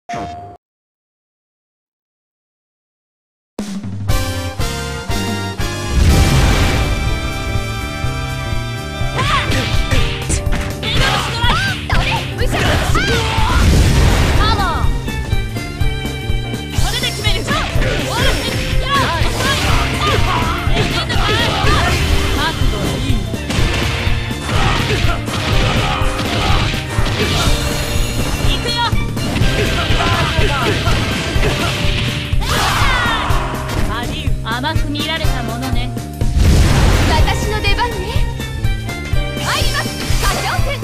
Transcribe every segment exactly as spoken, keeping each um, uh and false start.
甘く見られたものね。 私の出番ね。入ります。歌唱戦。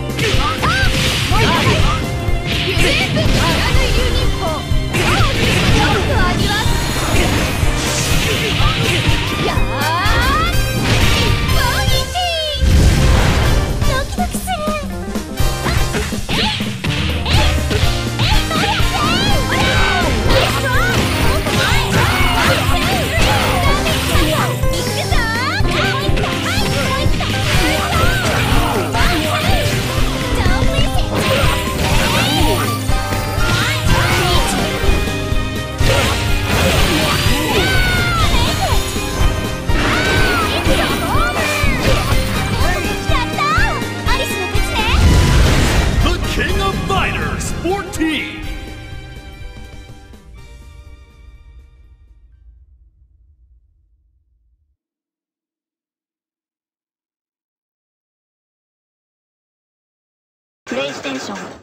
全部知らぬユニフォーム。ちょっと味わう。やー一本一。ドキドキする。えっえっえっどうやって。ほらプレイステーション